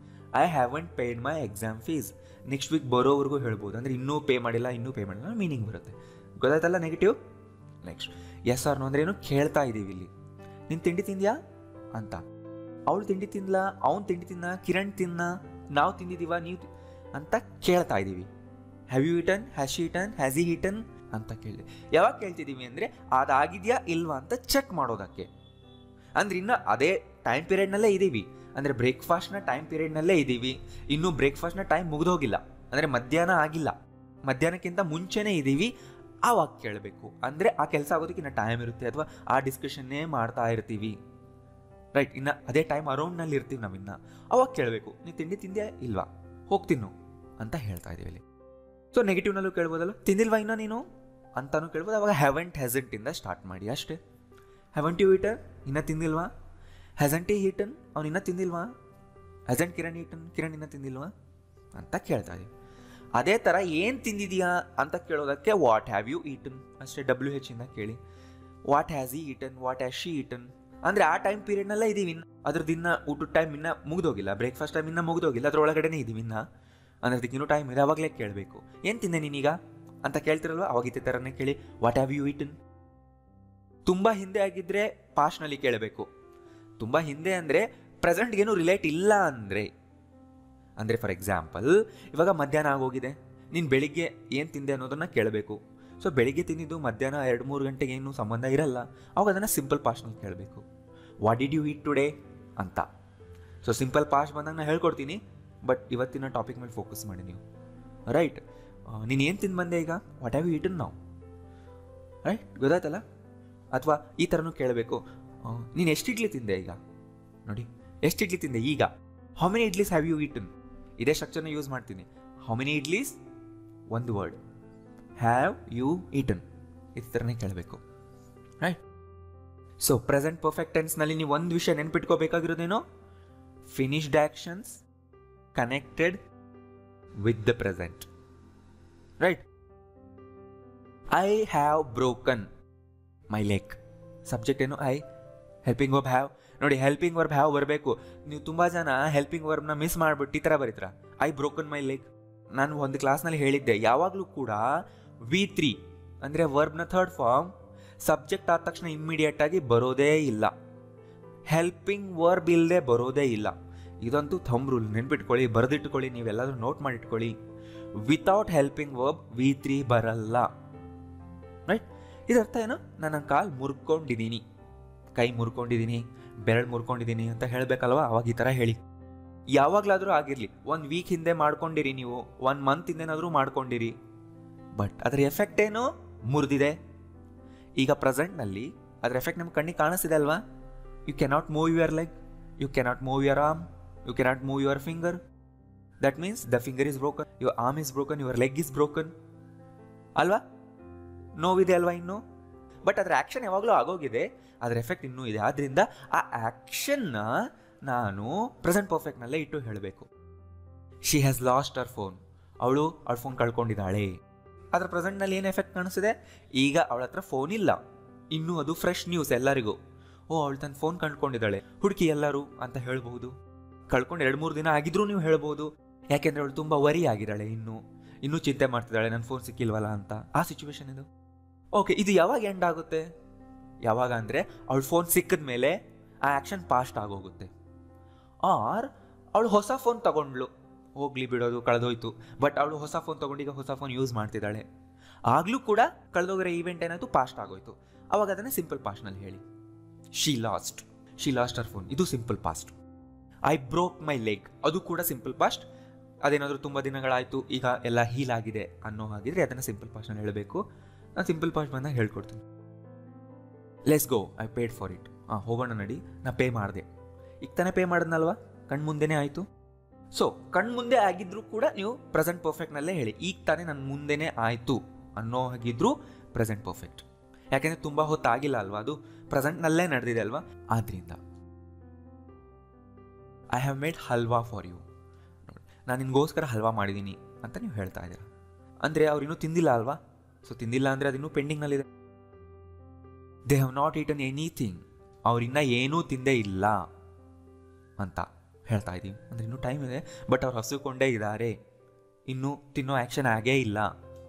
I haven't paid my exam fees. Next week ಬರೋವರೆಗೂ ಹೇಳ್ಬೋದು, ಅಂದರೆ ಇನ್ನೂ ಪೇ ಮಾಡಿಲ್ಲ, ಇನ್ನೂ ಪೇ ಮಾಡಿಲ್ಲ ಮೀನಿಂಗ್ ಬರುತ್ತೆ. ಗೊತ್ತಾಯ್ತಲ್ಲ negative? Next yes or no ಅಂದರೆ ಏನು ಕೇಳ್ತಾ ಇದ್ದೀವಿ ಇಲ್ಲಿ. ನೀನು ತಿಂಡಿ ತಿಂದ್ಯಾ ಅಂತ, ಅವಳು ತಿಂಡಿ ತಿನ್ನಲ್ಲ, ಅವ್ನು ತಿಂಡಿ ತಿನ್ನ, ಕಿರಣ್ ತಿನ್ನ, ನಾವು ತಿಂದಿದ್ದೀವ, ನೀವು ಅಂತ ಕೇಳ್ತಾ ಇದ್ದೀವಿ. Have you eaten, has she eaten, has he eaten ಅಂತ ಕೇಳಿದೆ. ಯಾವಾಗ ಕೇಳ್ತಿದ್ದೀವಿ ಅಂದರೆ ಅದಾಗಿದೆಯಾ ಇಲ್ವಾ ಅಂತ ಚೆಕ್ ಮಾಡೋದಕ್ಕೆ. ಅಂದ್ರೆ ಇನ್ನು ಅದೇ ಟೈಮ್ ಪೀರಿಯಡ್ನಲ್ಲೇ ಇದ್ದೀವಿ, ಅಂದರೆ ಬ್ರೇಕ್ಫಾಸ್ಟ್ನ ಟೈಮ್ ಪೀರಿಯಡ್ನಲ್ಲೇ ಇದ್ದೀವಿ, ಇನ್ನೂ ಬ್ರೇಕ್ಫಾಸ್ಟ್ನ ಟೈಮ್ ಮುಗಿದೋಗಿಲ್ಲ, ಅಂದರೆ ಮಧ್ಯಾಹ್ನ ಆಗಿಲ್ಲ, ಮಧ್ಯಾಹ್ನಕ್ಕಿಂತ ಮುಂಚೆನೇ ಇದ್ದೀವಿ, ಆವಾಗ ಕೇಳಬೇಕು. ಅಂದರೆ ಆ ಕೆಲಸ ಆಗೋದಕ್ಕೆ ಇನ್ನು ಟೈಮ್ ಇರುತ್ತೆ, ಅಥವಾ ಆ ಡಿಸ್ಕಷನ್ನೇ ಮಾಡ್ತಾ ಇರ್ತೀವಿ, ರೈಟ್? ಇನ್ನು ಅದೇ ಟೈಮ್ ಅರೌಂಡ್ನಲ್ಲಿ ಇರ್ತೀವಿ ನಾವಿನ್ನು, ಅವಾಗ ಕೇಳಬೇಕು, ನೀವು ತಿಂಡಿ ತಿಂದ್ಯಾ ಇಲ್ವಾ, ಹೋಗ್ತೀನು ಅಂತ ಹೇಳ್ತಾ ಇದ್ದೀವಿ ಇಲ್ಲಿ. ಸೊ ನೆಗೆಟಿವ್ನಲ್ಲೂ ಕೇಳ್ಬೋದಲ್ಲ, ತಿಂದಿಲ್ವಾ ಇನ್ನೂ ನೀನು ಅಂತಾನು ಕೇಳ್ಬೋದು. ಅವಾಗ ಹ್ಯಾವಂಟ್ ಹ್ಯಾಸಂಟಿಂದ ಸ್ಟಾರ್ಟ್ ಮಾಡಿ ಅಷ್ಟೇ. ಹ್ಯಾವಂಟ್ ಯು ಈಟನ್, ಇನ್ನೂ ತಿಂದಿಲ್ವಾ? ಹ್ಯಾಸಂಟ್ ಹಿ ಈಟನ್, ಅವ್ನು ಇನ್ನೂ ತಿಂದಿಲ್ವಾ? ಹ್ಯಾಸಂಟ್ ಕಿರಣ್ ಈಟನ್, ಕಿರಣ್ ಇನ್ನೂ ತಿಂದಿಲ್ವಾ ಅಂತ ಕೇಳ್ತಾ ಇದೀವಿ. ಅದೇ ಥರ ಏನು ತಿಂದಿದೆಯಾ ಅಂತ ಕೇಳೋದಕ್ಕೆ ವಾಟ್ ಹ್ಯಾವ್ ಯು ಈಟನ್ ಅಷ್ಟೇ, ಡಬ್ಲ್ಯೂ ಹೆಚ್ ಇಂದ ಕೇಳಿ. What has he eaten, what has she eaten, ಅಂದರೆ ಆ ಟೈಮ್ ಪೀರಿಯಡ್ನಲ್ಲೇ ಇದ್ದೀವಿ, ಇನ್ನು ಅದ್ರದ್ದು ಇನ್ನೂ ಊಟದ ಟೈಮ್ ಇನ್ನೂ ಮುಗಿದೋಗಿಲ್ಲ, ಬ್ರೇಕ್ಫಾಸ್ಟ್ ಟೈಮ್ ಇನ್ನೂ ಮುಗಿದೋಗಿಲ್ಲ, ಅದ್ರ ಒಳಗಡೆನೇ ಇದ್ದೀವಿ ಇನ್ನು, ಅಂದರೆ ಅದಕ್ಕೆ ಇನ್ನೂ ಟೈಮ್ ಇದೆ. ಅವಾಗಲೇ ಕೇಳಬೇಕು, ಏನು ತಿಂದೆ ನೀನೀಗ ಅಂತ ಕೇಳ್ತಿರಲ್ವ, ಅವಾಗ ಇದೇ ಥರನೇ ಕೇಳಿ, ವಾಟ್ ಹ್ಯಾವ್ ಯು ಈಟನ್. ತುಂಬ ಹಿಂದೆ ಆಗಿದ್ದರೆ ಪಾಸ್ಟ್ನಲ್ಲಿ ಕೇಳಬೇಕು. ತುಂಬ ಹಿಂದೆ ಅಂದರೆ ಪ್ರೆಸೆಂಟ್ಗೇನು ರಿಲೇಟ್ ಇಲ್ಲ ಅಂದರೆ, ಅಂದರೆ ಫಾರ್ ಎಕ್ಸಾಂಪಲ್ ಇವಾಗ ಮಧ್ಯಾಹ್ನ ಆಗೋಗಿದೆ, ನೀನು ಬೆಳಿಗ್ಗೆ ಏನು ತಿಂದೆ ಅನ್ನೋದನ್ನು ಕೇಳಬೇಕು. ಸೊ ಬೆಳಿಗ್ಗೆ ತಿಂದಿದ್ದು ಮಧ್ಯಾಹ್ನ ಎರಡು ಮೂರು ಗಂಟೆಗೆ ಏನು ಸಂಬಂಧ ಇರಲ್ಲ, ಅವಾಗ ಅದನ್ನು ಸಿಂಪಲ್ ಪಾಸ್ಟ್ನಲ್ಲಿ ಕೇಳಬೇಕು. What did you eat today ಅಂತ. ಸೊ ಸಿಂಪಲ್ ಪಾಸ್ಟ್ ಬಂದಾಗ ನಾನು ಹೇಳ್ಕೊಡ್ತೀನಿ, ಬಟ್ ಇವತ್ತಿನ ಟಾಪಿಕ್ ಮೇಲೆ ಫೋಕಸ್ ಮಾಡಿ ನೀವು, ರೈಟ್? ನೀನು ಏನು ತಿಂದು ಬಂದೆ ಈಗ, ವಾಟ್ ಹ್ಯಾವ್ ಯು ಈಟನ್ ನಾವು, ರೈಟ್? ಗೊತ್ತಾಯ್ತಲ್ಲ? ಅಥವಾ ಈ ಥರನೂ ಕೇಳಬೇಕು, ನೀನು ಎಷ್ಟು ಇಡ್ಲಿ ತಿಂದೆ ಈಗ, ನೋಡಿ ಎಷ್ಟು ಇಡ್ಲಿ ತಿಂದೆ ಈಗ, how many idlis have you eaten. ಇದೇ ಸ್ಟ್ರಕ್ಚರ್ನ ಯೂಸ್ ಮಾಡ್ತೀನಿ. ಹೌ ಮೆನಿ ಇಡ್ಲೀಸ್ ಒಂದು ವರ್ಡ್, ಹ್ಯಾವ್ ಯು ಈಟನ್, ಇದೇ ಥರನೇ ಕೇಳಬೇಕು, ರೈಟ್? ಸೊ ಪ್ರೆಸೆಂಟ್ ಪರ್ಫೆಕ್ಟ್ ಟೆನ್ಸ್ನಲ್ಲಿ ನೀವು ಒಂದು ವಿಷಯ ನೆನ್ಪಿಟ್ಕೋಬೇಕಾಗಿರೋದೇನೋ, finished actions connected with the present, right? I have broken my leg, subject ಏನು ಐ, ಹೆಲ್ಪಿಂಗ್ ವರ್ಬ್ ಹ್ಯಾವ್. ನೋಡಿ ಹೆಲ್ಪಿಂಗ್ ವರ್ಬ್ ಹ್ಯಾವ್ ಬರಬೇಕು. ನೀವು ತುಂಬ ಜನ ಹೆಲ್ಪಿಂಗ್ ವರ್ಬ್ನ ಮಿಸ್ ಮಾಡಿಬಿಟ್ಟು ಈ ಥರ ಬರೀತೀರ, ಐ ಬ್ರೋಕನ್ ಮೈ ಲೆಗ್. ನಾನು ಒಂದು ಕ್ಲಾಸ್ನಲ್ಲಿ ಹೇಳಿದ್ದೆ, ಯಾವಾಗಲೂ ಕೂಡ ವಿ ತ್ರೀ ಅಂದರೆ ವರ್ಬ್ನ ಥರ್ಡ್ ಫಾರ್ಮ್ ಸಬ್ಜೆಕ್ಟ್ ಆದ ತಕ್ಷಣ ಇಮ್ಮಿಡಿಯೇಟಾಗಿ ಬರೋದೇ ಇಲ್ಲ, ಹೆಲ್ಪಿಂಗ್ ವರ್ಬ್ ಇಲ್ಲದೆ ಬರೋದೇ ಇಲ್ಲ. ಇದಂತೂ ಥಂಬ್ ರೂಲ್, ನೆನ್ಪಿಟ್ಕೊಳ್ಳಿ, ಬರೆದಿಟ್ಕೊಳ್ಳಿ, ನೀವೆಲ್ಲಾದರೂ ನೋಟ್ ಮಾಡಿಟ್ಕೊಳ್ಳಿ. Without helping verb V three ಬರಲ್ಲ, ರೈಟ್? ಇದರ್ಥ ಏನು, ನನ್ನ ಕಾಲು ಮುರ್ಕೊಂಡಿದ್ದೀನಿ, ಕೈ ಮುರ್ಕೊಂಡಿದ್ದೀನಿ, ಬೆರಳು ಮುರ್ಕೊಂಡಿದ್ದೀನಿ ಅಂತ ಹೇಳಬೇಕಲ್ವ, ಅವಾಗ ಈ ಥರ ಹೇಳಿ. ಯಾವಾಗಲಾದರೂ ಆಗಿರಲಿ, ಒಂದು ವೀಕ್ ಹಿಂದೆ ಮಾಡ್ಕೊಂಡಿರಿ, ನೀವು ಒಂದು ಮಂತ್ ಹಿಂದೆನಾದರೂ ಮಾಡ್ಕೊಂಡಿರಿ, ಬಟ್ ಅದರ ಎಫೆಕ್ಟ್ ಏನು? ಮುರಿದಿದೆ. ಈಗ ಪ್ರೆಸೆಂಟ್ನಲ್ಲಿ ಅದರ ಎಫೆಕ್ಟ್ ನಮ್ಮ ಕಣ್ಣಿಗೆ ಕಾಣಿಸ್ತಿದೆ ಅಲ್ವಾ? You cannot move your leg, you cannot move your arm, you cannot move your finger. That means the finger is broken, your arm is broken, your leg is broken ಅಲ್ವಾ? ನೋವಿದೆ ಅಲ್ವಾ ಇನ್ನು? ಬಟ್ ಅದರ ಆ್ಯಕ್ಷನ್ ಯಾವಾಗಲೂ ಆಗೋಗಿದೆ, ಅದರ ಎಫೆಕ್ಟ್ ಇನ್ನೂ ಇದೆ. ಆದ್ದರಿಂದ ಆ ಆ್ಯಕ್ಷನ್ನ ನಾನು ಪ್ರೆಸೆಂಟ್ ಪರ್ಫೆಕ್ಟ್ನಲ್ಲೇ ಇಟ್ಟು ಹೇಳಬೇಕು. She has lost her phone, ಅವಳು ಅವಳ ಫೋನ್ ಕಳ್ಕೊಂಡಿದ್ದಾಳೆ. ಅದರ ಪ್ರೆಸೆಂಟ್ನಲ್ಲಿ ಏನು ಎಫೆಕ್ಟ್ ಕಾಣಿಸ್ತಿದೆ? ಈಗ ಅವಳ ಹತ್ರ ಫೋನ್ ಇಲ್ಲ, ಇನ್ನೂ ಅದು ಫ್ರೆಶ್ ನ್ಯೂಸ್ ಎಲ್ಲರಿಗೂ. ಓ, ಅವಳು ತನ್ನ ಫೋನ್ ಕಂಡುಕೊಂಡಿದ್ದಾಳೆ, ಹುಡುಕಿ ಎಲ್ಲರೂ ಅಂತ ಹೇಳ್ಬೋದು. ಕಳ್ಕೊಂಡು ಎರಡು ಮೂರು ದಿನ ಆಗಿದ್ರೂ ನೀವು ಹೇಳ್ಬೋದು, ಯಾಕೆಂದರೆ ಅವಳು ತುಂಬ ವರಿ ಆಗಿದ್ದಾಳೆ, ಇನ್ನೂ ಇನ್ನೂ ಚಿಂತೆ ಮಾಡ್ತಿದ್ದಾಳೆ, ನನ್ನ ಫೋನ್ ಸಿಕ್ಕಿಲ್ವಲ್ಲ ಅಂತ. ಆ ಸಿಚುವೇಶನ್ ಇದು. ಓಕೆ, ಇದು ಯಾವಾಗ ಎಂಡ್ ಆಗುತ್ತೆ? ಯಾವಾಗ ಅಂದರೆ ಅವಳ ಫೋನ್ ಸಿಕ್ಕಿದ ಮೇಲೆ ಆ ಆ್ಯಕ್ಷನ್ ಪಾಸ್ಟ್ ಆಗೋಗುತ್ತೆ. ಆರ್ ಅವಳು ಹೊಸ ಫೋನ್ ತಗೊಂಡ್ಳು, ಹೋಗ್ಲಿ ಬಿಡೋದು, ಕಳೆದೋಯ್ತು. ಬಟ್ ಅವಳು ಹೊಸ ಫೋನ್ ತೊಗೊಂಡೀಗ ಹೊಸ ಫೋನ್ ಯೂಸ್ ಮಾಡ್ತಿದ್ದಾಳೆ. ಆಗಲೂ ಕೂಡ ಕಳೆದೋಗಿರೋ ಈವೆಂಟ್ ಏನಾಯಿತು? ಪಾಸ್ಟ್ ಆಗೋಯ್ತು. ಅವಾಗ ಅದನ್ನೇ ಸಿಂಪಲ್ ಪಾಸ್ಟ್ನಲ್ಲಿ ಹೇಳಿ. She lost she lost her phone, ಇದು simple past. I broke my leg, ಅದು ಕೂಡ ಸಿಂಪಲ್ ಪಾಸ್ಟ್. ಅದೇನಾದರೂ ತುಂಬ ದಿನಗಳಾಯಿತು, ಈಗ ಎಲ್ಲ ಹೀಲ್ ಆಗಿದೆ ಅನ್ನೋ ಹಾಗಿದ್ರೆ ಅದನ್ನು ಸಿಂಪಲ್ ಪಾಸ್ಟ್ನಲ್ಲಿ ಹೇಳಬೇಕು. ನಾನು ಸಿಂಪಲ್ ಪಾಸ್ಟ್ ಬಂದಾಗ ಹೇಳ್ಕೊಡ್ತೀನಿ. Let's go, I paid for it. ಹಾಂ, ಹೋಗೋಣ ನಡಿ, ನಾ ಪೇ ಮಾಡಿದೆ. ಈಗ ತಾನೇ ಪೇ ಮಾಡಿದ್ನಲ್ವಾ, ಕಣ್ಣು ಮುಂದೆನೇ ಆಯಿತು. ಸೊ ಕಣ್ಣು ಮುಂದೆ ಆಗಿದ್ರೂ ಕೂಡ ನೀವು ಪ್ರೆಸೆಂಟ್ ಪರ್ಫೆಕ್ಟ್ನಲ್ಲೇ ಹೇಳಿ. ಈಗ ತಾನೇ ನನ್ನ ಮುಂದೆನೇ ಆಯಿತು ಅನ್ನೋ ಹಾಗಿದ್ರೂ ಪ್ರೆಸೆಂಟ್ ಪರ್ಫೆಕ್ಟ್. ಯಾಕೆಂದರೆ ತುಂಬ ಹೊತ್ತಾಗಿಲ್ಲ ಅಲ್ವಾ, ಅದು ಪ್ರೆಸೆಂಟ್ನಲ್ಲೇ ನಡೆದಿದೆ ಅಲ್ವಾ. ಆದ್ದರಿಂದ I have made halwa for you. ನೋಡಿ, ನಾನು ನಿನಗೋಸ್ಕರ ಹಲ್ವಾ ಮಾಡಿದ್ದೀನಿ ಅಂತ ನೀವು ಹೇಳ್ತಾ ಇದ್ದೀರ. ಅಂದರೆ ಅವ್ರು ಇನ್ನೂ ತಿಂದಿಲ್ಲ ಅಲ್ವಾ. ಸೊ ತಿಂದಿಲ್ಲ ಅಂದರೆ ಅದಿನ್ನೂ ಪೆಂಡಿಂಗ್ನಲ್ಲಿದೆ. They have not eaten anything, ಅವ್ರಿನ್ನ ಏನೂ ತಿಂದೇ ಇಲ್ಲ ಅಂತ ಹೇಳ್ತಾ ಇದ್ದೀವಿ. ಅಂದರೆ ಇನ್ನೂ ಟೈಮ್ ಇದೆ, ಬಟ್ ಅವ್ರು ಹಸುಕೊಂಡೇ ಇದ್ದಾರೆ, ಇನ್ನೂ ತಿನ್ನೋ ಆ್ಯಕ್ಷನ್ ಆಗೇ ಇಲ್ಲ.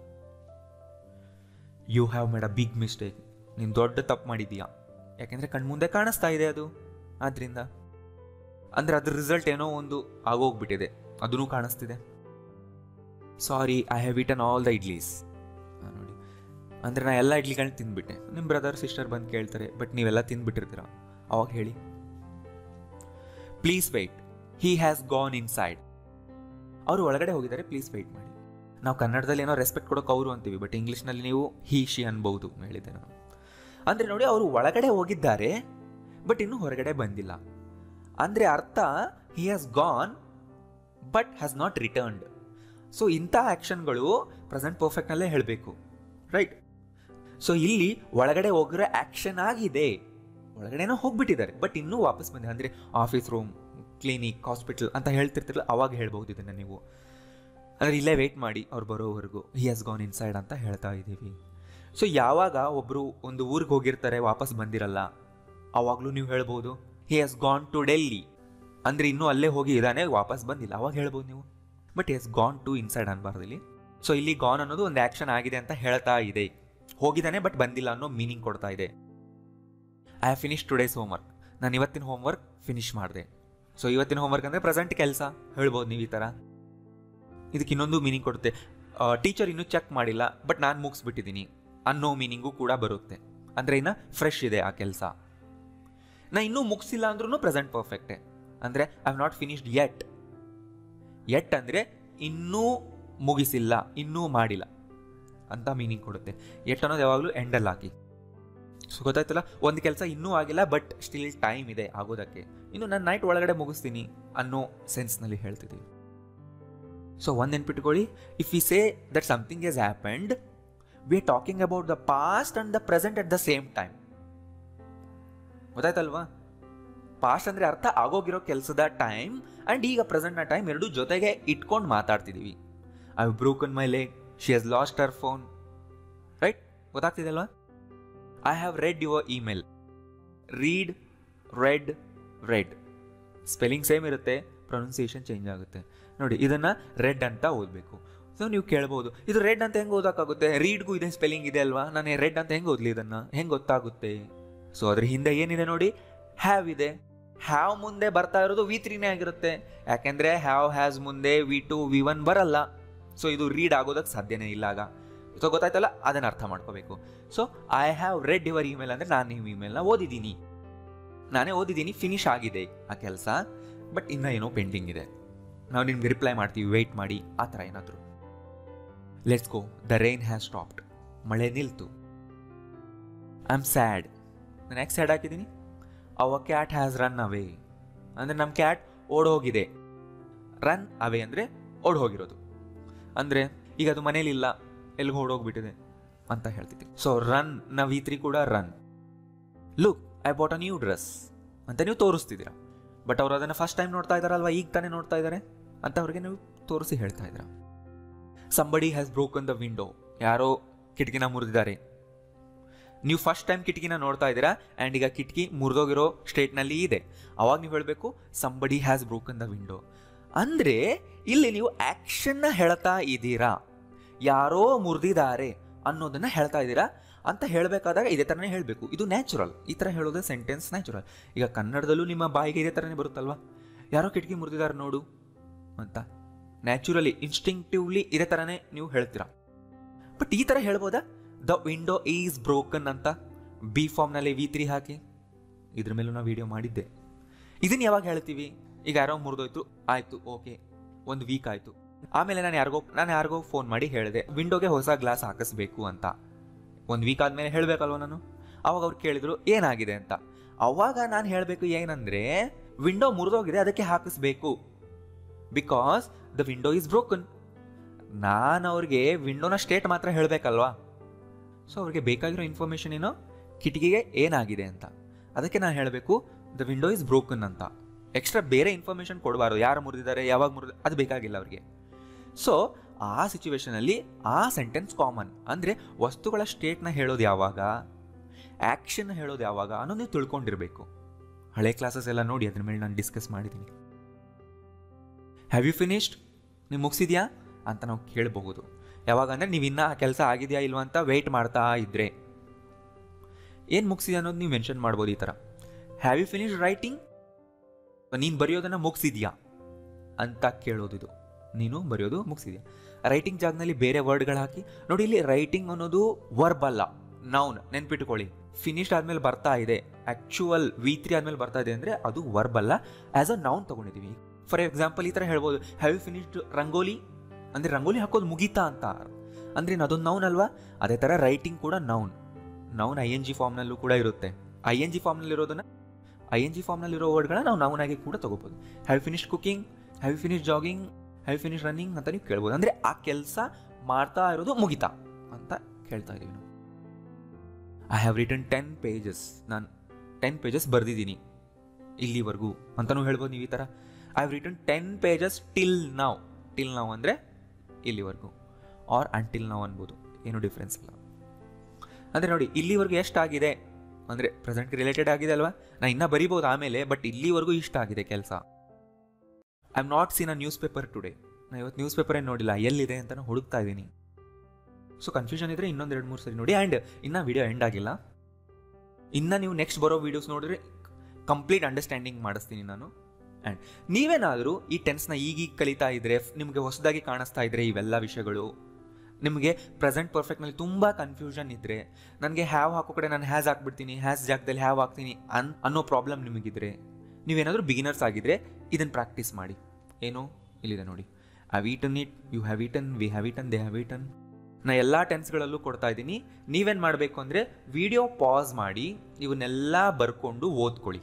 You have made a big mistake, ನೀನು ದೊಡ್ಡ ತಪ್ಪು ಮಾಡಿದೀಯಾ. ಯಾಕೆಂದರೆ ಕಣ್ಮುಂದೆ ಕಾಣಿಸ್ತಾ ಇದೆ ಅದು. ಆದ್ದರಿಂದ ಅಂದರೆ ಅದ್ರ ರಿಸಲ್ಟ್ ಏನೋ ಒಂದು ಆಗೋಗ್ಬಿಟ್ಟಿದೆ, ಅದೂ ಕಾಣಿಸ್ತಿದೆ. Sorry, I have eaten all the idlis. ನೋಡಿ, ಅಂದರೆ ನಾ ಎಲ್ಲ ಇಡ್ಲಿಗಳನ್ನ ತಿಂದ್ಬಿಟ್ಟೆ. ನಿಮ್ಮ ಬ್ರದರ್ ಸಿಸ್ಟರ್ ಬಂದು ಕೇಳ್ತಾರೆ, ಬಟ್ ನೀವೆಲ್ಲ ತಿಂದ್ಬಿಟ್ಟಿರ್ತೀರ. ಅವಾಗ ಹೇಳಿ, please wait, he has gone inside. ಅವರು ಒಳಗಡೆ ಹೋಗಿದ್ದಾರೆ, ಪ್ಲೀಸ್ ವೆಯ್ಟ್ ಮಾಡಿ. ನಾವು ಕನ್ನಡದಲ್ಲಿ ಏನೋ ರೆಸ್ಪೆಕ್ಟ್ ಕೊಡೋಕೆ ಅವರು ಅಂತೀವಿ, ಬಟ್ ಇಂಗ್ಲೀಷ್ನಲ್ಲಿ ನೀವು ಹಿ ಶಿ ಅನ್ಬೋದು ಹೇಳಿದ್ದೆ ನಾನು. ಅಂದರೆ ನೋಡಿ, ಅವರು ಒಳಗಡೆ ಹೋಗಿದ್ದಾರೆ, ಬಟ್ ಇನ್ನೂ ಹೊರಗಡೆ ಬಂದಿಲ್ಲ. ಅಂದರೆ ಅರ್ಥ he has gone but has not returned. So ಇಂಥ ಆ್ಯಕ್ಷನ್ಗಳು ಪ್ರೆಸೆಂಟ್ ಪರ್ಫೆಕ್ಟ್ನಲ್ಲೇ ಹೇಳಬೇಕು, ರೈಟ್? ಸೊ ಇಲ್ಲಿ ಒಳಗಡೆ ಹೋಗಿರೋ ಆ್ಯಕ್ಷನ್ ಆಗಿದೆ, ಒಳಗಡೆನೋ ಹೋಗ್ಬಿಟ್ಟಿದ್ದಾರೆ, ಬಟ್ ಇನ್ನೂ ವಾಪಸ್ ಬಂದಿದೆ. ಅಂದರೆ ಆಫೀಸ್ ರೂಮ್, ಕ್ಲಿನಿಕ್, ಹಾಸ್ಪಿಟಲ್ ಅಂತ ಹೇಳ್ತಿರ್ತಿರಲ್ಲ, ಅವಾಗ ಹೇಳ್ಬೋದು ಇದನ್ನು ನೀವು. ಅಂದರೆ ಇಲ್ಲೇ ವೆಯ್ಟ್ ಮಾಡಿ ಅವ್ರು ಬರೋವರೆಗೂ, ಹಿ ಹ್ಯಾಸ್ ಗಾನ್ ಇನ್ಸೈಡ್ ಅಂತ ಹೇಳ್ತಾ ಇದ್ದೀವಿ. ಸೊ ಯಾವಾಗ ಒಬ್ಬರು ಒಂದು ಊರಿಗೆ ಹೋಗಿರ್ತಾರೆ, ವಾಪಸ್ ಬಂದಿರಲ್ಲ, ಆವಾಗಲೂ ನೀವು ಹೇಳ್ಬೋದು he has gone to Delhi. ಅಂದರೆ ಇನ್ನೂ ಅಲ್ಲೇ ಹೋಗಿ ಇದ್ದಾನೆ, ವಾಪಸ್ ಬಂದಿಲ್ಲ, ಅವಾಗ ಹೇಳ್ಬೋದು ನೀವು. But he has gone to inside ಅನ್ಬಾರ್ದು ಇಲ್ಲಿ. ಸೊ ಇಲ್ಲಿ ಗಾನ್ ಅನ್ನೋದು ಒಂದು ಆ್ಯಕ್ಷನ್ ಆಗಿದೆ ಅಂತ ಹೇಳ್ತಾ ಇದೆ. ಹೋಗಿದ್ದಾನೆ ಬಟ್ ಬಂದಿಲ್ಲ ಅನ್ನೋ ಮೀನಿಂಗ್ ಕೊಡ್ತಾ ಇದೆ. I have finish today's homework, ನಾನು ಇವತ್ತಿನ ಹೋಮ್ವರ್ಕ್ ಫಿನಿಶ್ ಮಾಡಿದೆ. ಸೊ ಇವತ್ತಿನ ಹೋಮ್ವರ್ಕ್ ಅಂದರೆ ಪ್ರೆಸೆಂಟ್ ಕೆಲಸ ಹೇಳ್ಬೋದು ನೀವು ಈ ಥರ. ಇದಕ್ಕೆ ಇನ್ನೊಂದು ಮೀನಿಂಗ್ ಕೊಡುತ್ತೆ, ಟೀಚರ್ ಇನ್ನೂ ಚೆಕ್ ಮಾಡಿಲ್ಲ ಬಟ್ ನಾನು ಮುಗಿಸ್ಬಿಟ್ಟಿದ್ದೀನಿ ಅನ್ನೋ ಮೀನಿಂಗು ಕೂಡ ಬರುತ್ತೆ. ಅಂದರೆ ಇನ್ನು ಫ್ರೆಶ್ ಇದೆ ಆ ಕೆಲಸ. ನಾ ಇನ್ನೂ ಮುಗಿಸಿಲ್ಲ ಅಂದ್ರೂ ಪ್ರೆಸೆಂಟ್ ಪರ್ಫೆಕ್ಟೇ. ಅಂದರೆ I have not finished yet. Yet ಅಂದರೆ ಇನ್ನೂ ಮುಗಿಸಿಲ್ಲ, ಇನ್ನೂ ಮಾಡಿಲ್ಲ ಅಂತ ಮೀನಿಂಗ್ ಕೊಡುತ್ತೆ. ಯೆಟ್ ಅನ್ನೋದು ಯಾವಾಗಲೂ ಎಂಡಲ್ಲಿ ಹಾಕಿ. ಸೊ ಗೊತ್ತಾಯ್ತಲ್ಲ, ಒಂದು ಕೆಲಸ ಇನ್ನೂ ಆಗಿಲ್ಲ ಬಟ್ ಸ್ಟಿಲ್ ಟೈಮ್ ಇದೆ ಆಗೋದಕ್ಕೆ, ಇನ್ನು ನಾನು ನೈಟ್ ಒಳಗಡೆ ಮುಗಿಸ್ತೀನಿ ಅನ್ನೋ ಸೆನ್ಸ್ನಲ್ಲಿ ಹೇಳ್ತಿದ್ದೀವಿ. ಸೊ ಒಂದು ನೆನ್ಪಿಟ್ಕೊಳ್ಳಿ, if we say that something has happened, we are talking about the past and the present at the same time. ಗೊತ್ತಾಯ್ತಲ್ವಾ? ಪಾಸ್ಟ್ ಅಂದರೆ ಅರ್ಥ ಆಗೋಗಿರೋ ಕೆಲಸದ ಟೈಮ್ ಆ್ಯಂಡ್ ಈಗ ಪ್ರೆಸೆಂಟ್ನ ಟೈಮ್ ಎರಡೂ ಜೊತೆಗೆ ಇಟ್ಕೊಂಡು ಮಾತಾಡ್ತಿದ್ದೀವಿ. I have broken my leg, she has lost her phone, right? ಗೊತ್ತಾಗ್ತಿದೆ ಅಲ್ವಾ? I have read your email. Read, read, read spelling same ಇರುತ್ತೆ, ಪ್ರೊನೌನ್ಸಿಯೇಷನ್ ಚೇಂಜ್ ಆಗುತ್ತೆ. ನೋಡಿ, ಇದನ್ನು ರೆಡ್ ಅಂತ ಓದಬೇಕು. ಸೊ ನೀವು ಕೇಳ್ಬೋದು, ಇದು ರೆಡ್ ಅಂತ ಹೆಂಗೆ ಓದೋಕ್ಕಾಗುತ್ತೆ? ರೀಡ್ಗೂ ಇದೆ ಸ್ಪೆಲ್ಲಿಂಗ್ ಇದೆ ಅಲ್ವಾ, ನಾನು ರೆಡ್ ಅಂತ ಹೆಂಗೆ ಓದಲಿ, ಇದನ್ನು ಹೆಂಗೆ ಗೊತ್ತಾಗುತ್ತೆ? ಸೊ ಅದ್ರ ಹಿಂದೆ ಏನಿದೆ ನೋಡಿ, ಹ್ಯಾವ್ ಇದೆ. ಹ್ಯಾವ್ ಮುಂದೆ ಬರ್ತಾ ಇರೋದು ವಿ ತ್ರೀನೇ ಆಗಿರುತ್ತೆ, ಯಾಕೆಂದರೆ ಹ್ಯಾವ್ ಹ್ಯಾಸ್ ಮುಂದೆ ವಿ ಟು ವಿ ಒನ್ ಬರಲ್ಲ. ಸೊ ಇದು ರೀಡ್ ಆಗೋದಕ್ಕೆ ಸಾಧ್ಯನೇ ಇಲ್ಲ ಆಗ. ಸೊ ಗೊತ್ತಾಯ್ತಲ್ಲ, ಅದನ್ನು ಅರ್ಥ ಮಾಡ್ಕೋಬೇಕು. So I have read your email ಅಂದರೆ ನಾನು ನಿಮ್ಮ ಇಮೇಲ್ನ ಓದಿದ್ದೀನಿ, ನಾನೇ ಓದಿದ್ದೀನಿ, ಫಿನಿಶ್ ಆಗಿದೆ ಆ ಕೆಲಸ, ಬಟ್ ಇನ್ನೂ ಏನೋ ಪೆಂಡಿಂಗ್ ಇದೆ, ನಾವು ನಿಮ್ಗೆ ರಿಪ್ಲೈ ಮಾಡ್ತೀವಿ, ವೆಯ್ಟ್ ಮಾಡಿ, ಆ ಥರ ಏನಾದರೂ. Let's go, the rain has stopped. ಮಳೆ ನಿಲ್ತು. I am sad. ನಾನು ಯಾಕೆ ಸ್ಯಾಡ್ ಹಾಕಿದ್ದೀನಿ? Our cat has run away. ಅಂದರೆ ನಮ್ಮ ಕ್ಯಾಟ್ ಓಡೋಗಿದೆ. ರನ್ ಅವೇ ಅಂದರೆ ಓಡ್ ಹೋಗಿರೋದು. ಅಂದರೆ ಈಗ ಅದು ಮನೇಲಿಲ್ಲ, ಎಲ್ಲಿಗೆ ಓಡೋಗ್ಬಿಟ್ಟಿದೆ ಅಂತ ಹೇಳ್ತಿದ್ವಿ. ಸೊ ರನ್ ನ ವಿ ತ್ರೀ ಕೂಡ run. Look I bought a new dress ಅಂತ ನೀವು ತೋರಿಸ್ತಿದ್ದೀರಾ. ಬಟ್ ಅವ್ರು ಅದನ್ನು ಫಸ್ಟ್ ಟೈಮ್ ನೋಡ್ತಾ ಇದ್ದಾರಲ್ವಾ, ಈಗ ತಾನೇ ನೋಡ್ತಾ ಇದ್ದಾರೆ ಅಂತ ಅವ್ರಿಗೆ ನೀವು ತೋರಿಸಿ ಹೇಳ್ತಾ ಇದ್ದೀರಾ. Somebody has broken the window. ಯಾರೋ ಕಿಟಕಿನ ಮುರಿದಿದ್ದಾರೆ. ನೀವು ಫಸ್ಟ್ ಟೈಮ್ ಕಿಟಕಿನ ನೋಡ್ತಾ ಇದ್ದೀರಾ ಆ್ಯಂಡ್ ಈಗ ಕಿಟಕಿ ಮುರಿದೋಗಿರೋ ಸ್ಟೇಟ್ನಲ್ಲಿ ಇದೆ. ಅವಾಗ ನೀವು ಹೇಳಬೇಕು somebody has broken the window. ಅಂದರೆ ಇಲ್ಲಿ ನೀವು ಆ್ಯಕ್ಷನ್ನ ಹೇಳ್ತಾ ಇದ್ದೀರಾ, ಯಾರೋ ಮುರಿದಿದ್ದಾರೆ ಅನ್ನೋದನ್ನು ಹೇಳ್ತಾ ಇದ್ದೀರಾ ಅಂತ ಹೇಳಬೇಕಾದಾಗ ಇದೇ ಥರನೇ ಹೇಳಬೇಕು. ಇದು ನ್ಯಾಚುರಲ್. ಈ ಥರ ಹೇಳೋದೇ ಸೆಂಟೆನ್ಸ್ ನ್ಯಾಚುರಲ್. ಈಗ ಕನ್ನಡದಲ್ಲೂ ನಿಮ್ಮ ಬಾಯಿಗೆ ಇದೇ ಥರನೇ ಬರುತ್ತಲ್ವ, ಯಾರೋ ಕಿಟಕಿ ಮುರಿದಿದ್ದಾರೆ ನೋಡು ಅಂತ. ನ್ಯಾಚುರಲಿ ಇನ್ಸ್ಟಿಂಕ್ಟಿವ್ಲಿ ಇದೇ ಥರನೇ ನೀವು ಹೇಳ್ತೀರಾ. ಬಟ್ ಈ ಥರ ಹೇಳ್ಬೋದಾ, ದ ವಿಂಡೋ ಈಸ್ ಬ್ರೋಕನ್ ಅಂತ ಬಿ ಫಾರ್ಮ್ನಲ್ಲಿ ವಿ ತ್ರೀ ಹಾಕಿ? ಇದ್ರ ಮೇಲೂ ನಾವು ವಿಡಿಯೋ ಮಾಡಿದ್ದೆ. ಇದನ್ನು ಯಾವಾಗ ಹೇಳ್ತೀವಿ? ಈಗ ಯಾರೋ ಮುರಿದೋಯ್ತು, ಆಯಿತು, ಓಕೆ, ಒಂದು ವೀಕ್ ಆಯಿತು. ಆಮೇಲೆ ನಾನು ಯಾರಿಗೋ ನಾನು ಯಾರಿಗೋ ಫೋನ್ ಮಾಡಿ ಹೇಳಿದೆ ವಿಂಡೋಗೆ ಹೊಸ ಗ್ಲಾಸ್ ಹಾಕಿಸ್ಬೇಕು ಅಂತ. ಒಂದು ವೀಕ್ ಆದಮೇಲೆ ಹೇಳಬೇಕಲ್ವ ನಾನು. ಅವಾಗ ಅವ್ರು ಕೇಳಿದ್ರು ಏನಾಗಿದೆ ಅಂತ. ಅವಾಗ ನಾನು ಹೇಳಬೇಕು ಏನಂದರೆ ವಿಂಡೋ ಮುರಿದೋಗಿದೆ, ಅದಕ್ಕೆ ಹಾಕಿಸ್ಬೇಕು, because the window is broken. ನಾನು ಅವ್ರಿಗೆ ವಿಂಡೋನ ಸ್ಟೇಟ್ ಮಾತ್ರ ಹೇಳಬೇಕಲ್ವಾ. ಸೊ ಅವ್ರಿಗೆ ಬೇಕಾಗಿರೋ ಇನ್ಫಾರ್ಮೇಷನ್ ಏನೋ ಕಿಟಕಿಗೆ ಏನಾಗಿದೆ ಅಂತ. ಅದಕ್ಕೆ ನಾನು ಹೇಳಬೇಕು ದ ವಿಂಡೋ ಈಸ್ ಬ್ರೋಕನ್ ಅಂತ. ಎಕ್ಸ್ಟ್ರಾ ಬೇರೆ ಇನ್ಫಾರ್ಮೇಷನ್ ಕೊಡಬಾರ್ದು. ಯಾರು ಮುರಿದಿದ್ದಾರೆ, ಯಾವಾಗ ಮುರಿದ, ಅದು ಬೇಕಾಗಿಲ್ಲ ಅವ್ರಿಗೆ. ಸೊ ಆ ಸಿಚುವೇಶನಲ್ಲಿ ಆ ಸೆಂಟೆನ್ಸ್ ಕಾಮನ್. ಅಂದರೆ ವಸ್ತುಗಳ ಸ್ಟೇಟ್ನ ಹೇಳೋದು ಯಾವಾಗ, ಆ್ಯಕ್ಷನ್ ಹೇಳೋದು ಯಾವಾಗ ಅನ್ನೋದು ನೀವು ತಿಳ್ಕೊಂಡಿರಬೇಕು. ಹಳೆ ಕ್ಲಾಸಸ್ ಎಲ್ಲ ನೋಡಿ, ಅದ್ರ ಮೇಲೆ ನಾನು ಡಿಸ್ಕಸ್ ಮಾಡಿದ್ದೀನಿ. Have you finished? ನೀವು ಮುಗಿಸಿದ್ಯಾ ಅಂತ ನಾವು ಕೇಳಬಹುದು. ಯಾವಾಗ ಅಂದರೆ ನೀವು ಇನ್ನೂ ಆ ಕೆಲಸ ಆಗಿದೆಯಾ ಇಲ್ವಾ ಅಂತ ವೆಯ್ಟ್ ಮಾಡ್ತಾ ಇದ್ದರೆ. ಏನು ಮುಗಿಸಿದ್ಯಾ ಅನ್ನೋದು ನೀವು ಮೆನ್ಷನ್ ಮಾಡ್ಬೋದು ಈ ಥರ. Have you finished writing? ನೀನು ಬರೆಯೋದನ್ನು ಮುಗಿಸಿದ್ಯಾ ಅಂತ ಕೇಳೋದು. ಇದು ನೀನು ಬರೆಯೋದು ಮುಗಿಸಿದ್ಯಾ. ರೈಟಿಂಗ್ ಜಾಗದಲ್ಲಿ ಬೇರೆ ವರ್ಡ್ಗಳು ಹಾಕಿ ನೋಡಿ. ಇಲ್ಲಿ ರೈಟಿಂಗ್ ಅನ್ನೋದು ವರ್ಬ್ ಅಲ್ಲ, ನೌನ್. ನೆನ್ಪಿಟ್ಕೊಳ್ಳಿ. ಫಿನಿಶ್ಡ್ ಆದಮೇಲೆ ಬರ್ತಾ ಇದೆ, ಆ್ಯಕ್ಚುವಲ್ ವಿ ತ್ರೀ ಆದಮೇಲೆ ಬರ್ತಾ ಇದೆ ಅಂದರೆ ಅದು ವರ್ಬ್ ಅಲ್ಲ, ಆ್ಯಸ್ ಅ ನೌನ್ ತೊಗೊಂಡಿದ್ದೀವಿ. ಫಾರ್ ಎಕ್ಸಾಂಪಲ್ ಈ ಥರ ಹೇಳ್ಬೋದು, ಹ್ಯಾವ್ ಯು ಫಿನಿಶ್ಡ್ ರಂಗೋಲಿ? ಅಂದರೆ ರಂಗೋಲಿ ಹಾಕೋದು ಮುಗೀತಾ ಅಂತ. ಅಂದರೆ ಅದೊಂದು ನೌನ್ ಅಲ್ವಾ. ಅದೇ ಥರ ರೈಟಿಂಗ್ ಕೂಡ noun. Noun I N G ಫಾರ್ಮ್ನಲ್ಲೂ ಕೂಡ ಇರುತ್ತೆ. ಐ ಎನ್ ಜಿ ಫಾರ್ಮ್ನಲ್ಲಿರೋದನ್ನು ಐ ಎನ್ ಜಿ ಫಾರ್ಮ್ನಲ್ಲಿರೋ ವರ್ಡ್ಗಳನ್ನ ನಾವು ನೌನ್ ಆಗಿ ಕೂಡ ತೊಗೋಬೋದು. Have you finished cooking? Have you finished jogging? Have you finish running ಅಂತ ನೀವು ಕೇಳ್ಬೋದು. ಅಂದರೆ ಆ ಕೆಲಸ ಮಾಡ್ತಾ ಇರೋದು ಮುಗಿತಾ ಅಂತ ಕೇಳ್ತಾ ಇದ್ದೀವಿ ನಾವು. I have written ten pages. ನಾನು ಟೆನ್ ಪೇಜಸ್ ಬರೆದಿದ್ದೀನಿ ಇಲ್ಲಿವರೆಗೂ ಅಂತಲೂ ಹೇಳ್ಬೋದು ನೀವು ಈ ಥರ. I have written ten pages till now. Till now ಅಂದರೆ ಇಲ್ಲಿವರೆಗೂ, ಆರ್ ಅಂಟಿಲ್ ನಾವ್ ಅನ್ಬೋದು, ಏನೂ ಡಿಫ್ರೆನ್ಸ್ ಇಲ್ಲ. ಅಂದರೆ ನೋಡಿ, ಇಲ್ಲಿವರೆಗೂ ಎಷ್ಟಾಗಿದೆ ಅಂದರೆ ಪ್ರೆಸೆಂಟ್ ರಿಲೇಟೆಡ್ ಆಗಿದೆ ಅಲ್ವಾ. ನಾನು ಇನ್ನೂ ಬರಿಬೋದು ಆಮೇಲೆ, ಬಟ್ ಇಲ್ಲಿವರೆಗೂ ಇಷ್ಟ ಆಗಿದೆ ಕೆಲಸ. I am not seen a newspaper today. ನಾನು ಇವತ್ತು ನ್ಯೂಸ್ ಪೇಪರ್ ಏನು ನೋಡಿಲ್ಲ, ಎಲ್ಲಿದೆ ಅಂತ ನಾನು ಹುಡುಕ್ತಾ ಇದ್ದೀನಿ. ಸೊ ಕನ್ಫ್ಯೂಷನ್ ಇದ್ದರೆ ಇನ್ನೊಂದು ಎರಡು ಮೂರು ಸರಿ ನೋಡಿ. ಆ್ಯಂಡ್ ಇನ್ನೂ ವಿಡಿಯೋ ಎಂಡ್ ಆಗಿಲ್ಲ. ಇನ್ನು ನೀವು ನೆಕ್ಸ್ಟ್ ಬರೋ ವೀಡಿಯೋಸ್ ನೋಡಿದ್ರೆ ಕಂಪ್ಲೀಟ್ ಅಂಡರ್ಸ್ಟ್ಯಾಂಡಿಂಗ್ ಮಾಡಿಸ್ತೀನಿ ನಾನು. ಆ್ಯಂಡ್ ನೀವೇನಾದರೂ ಈ ಟೆನ್ಸ್ನ ಈಗೀಗ ಕಲಿತಾ ಇದ್ದರೆ, ನಿಮಗೆ ಹೊಸದಾಗಿ ಕಾಣಿಸ್ತಾ ಇದ್ದರೆ ಇವೆಲ್ಲ ವಿಷಯಗಳು, ನಿಮಗೆ ಪ್ರೆಸೆಂಟ್ ಪರ್ಫೆಕ್ಟ್ನಲ್ಲಿ ತುಂಬ ಕನ್ಫ್ಯೂಷನ್ ಇದ್ದರೆ, ನನಗೆ ಹ್ಯಾವ್ ಹಾಕೋ ಕಡೆ ನಾನು ಹ್ಯಾಸ್ ಹಾಕ್ಬಿಡ್ತೀನಿ, ಹ್ಯಾಸ್ ಜಾಗದಲ್ಲಿ ಹ್ಯಾವ್ ಹಾಕ್ತೀನಿ ಅನ್ ಅನ್ನೋ ಪ್ರಾಬ್ಲಮ್ ನಿಮಗಿದ್ರೆ, ನೀವೇನಾದರೂ ಬಿಗಿನರ್ಸ್ ಆಗಿದ್ದರೆ ಇದನ್ನು ಪ್ರಾಕ್ಟೀಸ್ ಮಾಡಿ. ಏನು ಇಲ್ಲಿದೆ ನೋಡಿ. I have eaten it, you have eaten, we have eaten, they have eaten. ನಾ ಎಲ್ಲ ಟೆನ್ಸ್ಗಳಲ್ಲೂ ಕೊಡ್ತಾ ಇದ್ದೀನಿ. ನೀವೇನು ಮಾಡಬೇಕು ಅಂದರೆ ವಿಡಿಯೋ ಪಾಸ್ ಮಾಡಿ ಇವನ್ನೆಲ್ಲ ಬರ್ಕೊಂಡು ಓದ್ಕೊಳ್ಳಿ.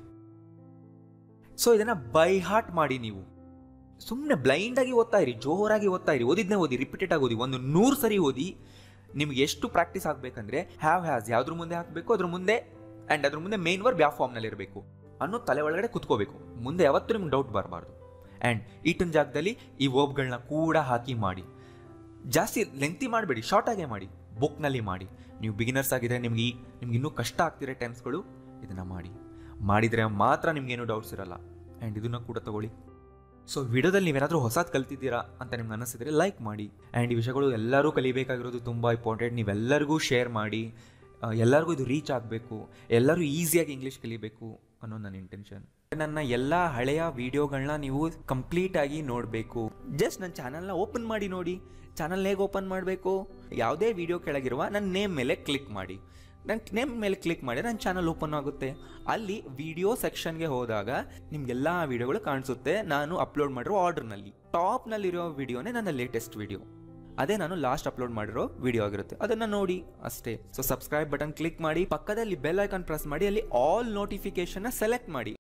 ಸೊ ಇದನ್ನು ಬೈ ಹಾರ್ಟ್ ಮಾಡಿ. ನೀವು ಸುಮ್ಮನೆ ಬ್ಲೈಂಡಾಗಿ ಓದ್ತಾ ಇರಿ, ಜೋರಾಗಿ ಓದ್ತಾ ಇರಿ, ಓದಿದ್ನೇ ಓದಿ, ರಿಪೀಟೆಡ್ ಆಗಿ ಓದಿ, ಒಂದು ನೂರು ಸರಿ ಓದಿ. ನಿಮ್ಗೆ ಎಷ್ಟು ಪ್ರಾಕ್ಟೀಸ್ ಆಗಬೇಕಂದ್ರೆ ಹ್ಯಾವ್ ಹ್ಯಾಸ್ ಯಾವುದ್ರ ಮುಂದೆ ಹಾಕಬೇಕು, ಅದ್ರ ಮುಂದೆ ಆ್ಯಂಡ್ ಅದ್ರ ಮುಂದೆ ಮೇನ್ ವರ್ಬ್ ಯಾವ ಫಾರ್ಮ್ನಲ್ಲಿ ಇರಬೇಕು ಅನ್ನೋ ತಲೆ ಒಳಗಡೆ ಕುತ್ಕೋಬೇಕು. ಮುಂದೆ ಯಾವತ್ತೂ ನಿಮ್ಗೆ ಡೌಟ್ ಬರಬಾರ್ದು. ಆ್ಯಂಡ್ ಈಟನ್ ಜಾಗದಲ್ಲಿ ಈ ವರ್ಬ್ಗಳನ್ನ ಕೂಡ ಹಾಕಿ ಮಾಡಿ. ಜಾಸ್ತಿ ಲೆಂತಿ ಮಾಡಬೇಡಿ, ಶಾರ್ಟಾಗೇ ಮಾಡಿ, ಬುಕ್ನಲ್ಲಿ ಮಾಡಿ. ನೀವು ಬಿಗಿನರ್ಸ್ ಆಗಿದ್ರೆ, ನಿಮ್ಗೆ ನಿಮ್ಗೆ ಇನ್ನೂ ಕಷ್ಟ ಆಗ್ತಿರೋ ಟೆನ್ಸ್ಗಳು, ಇದನ್ನು ಮಾಡಿ. ಮಾಡಿದರೆ ಮಾತ್ರ ನಿಮ್ಗೇನು ಡೌಟ್ಸ್ ಇರಲ್ಲ. ಆ್ಯಂಡ್ ಇದನ್ನು ಕೂಡ ತಗೊಳ್ಳಿ. ಸೊ ವಿಡಿಯೋದಲ್ಲಿ ನೀವೇನಾದರೂ ಹೊಸದು ಕಲ್ತಿದ್ದೀರಾ ಅಂತ ನಿಮ್ಗೆ ಅನ್ನಿಸಿದ್ರೆ ಲೈಕ್ ಮಾಡಿ. ಆ್ಯಂಡ್ ಈ ವಿಷಯಗಳು ಎಲ್ಲರೂ ಕಲಿಬೇಕಾಗಿರೋದು ತುಂಬ ಇಂಪಾರ್ಟೆಂಟ್. ನೀವೆಲ್ಲರಿಗೂ ಶೇರ್ ಮಾಡಿ. ಎಲ್ಲರಿಗೂ ಇದು ರೀಚ್ ಆಗಬೇಕು, ಎಲ್ಲರೂ ಈಸಿಯಾಗಿ ಇಂಗ್ಲೀಷ್ ಕಲಿಬೇಕು ಅನ್ನೋ ನನ್ನ ಇಂಟೆನ್ಷನ್. ನನ್ನ ಎಲ್ಲ ಹಳೆಯ ವಿಡಿಯೋಗಳನ್ನ ನೀವು ಕಂಪ್ಲೀಟಾಗಿ ನೋಡಬೇಕು. ಜಸ್ಟ್ ನನ್ನ ಚಾನಲ್ನ ಓಪನ್ ಮಾಡಿ ನೋಡಿ. ಚಾನಲ್ ಹೇಗೆ ಓಪನ್ ಮಾಡಬೇಕು? ಯಾವುದೇ ವಿಡಿಯೋ ಕೆಳಗಿರುವ ನನ್ನ ನೇಮ್ ಮೇಲೆ ಕ್ಲಿಕ್ ಮಾಡಿ. ನನ್ನ ನೇಮ್ ಮೇಲೆ ಕ್ಲಿಕ್ ಮಾಡಿ ನನ್ನ ಚಾನಲ್ ಓಪನ್ ಆಗುತ್ತೆ. ಅಲ್ಲಿ ವಿಡಿಯೋ ಸೆಕ್ಷನ್ಗೆ ಹೋದಾಗ ನಿಮಗೆಲ್ಲ ವಿಡಿಯೋಗಳು ಕಾಣಿಸುತ್ತೆ, ನಾನು ಅಪ್ಲೋಡ್ ಮಾಡಿರೋ ಆರ್ಡರ್ನಲ್ಲಿ. ಟಾಪ್ನಲ್ಲಿರೋ ವಿಡಿಯೋನೇ ನನ್ನ ಲೇಟೆಸ್ಟ್ ವಿಡಿಯೋ. ಅದೇ ನಾನು ಲಾಸ್ಟ್ ಅಪ್ಲೋಡ್ ಮಾಡಿರೋ ವಿಡಿಯೋ ಆಗಿರುತ್ತೆ, ಅದನ್ನ ನೋಡಿ ಅಷ್ಟೇ. ಸೊ ಸಬ್ಸ್ಕ್ರೈಬ್ ಬಟನ್ ಕ್ಲಿಕ್ ಮಾಡಿ, ಪಕ್ಕದಲ್ಲಿ ಬೆಲ್ ಐಕಾನ್ ಪ್ರೆಸ್ ಮಾಡಿ, ಅಲ್ಲಿ ಆಲ್ ನೋಟಿಫಿಕೇಶನ್ ಸೆಲೆಕ್ಟ್ ಮಾಡಿ.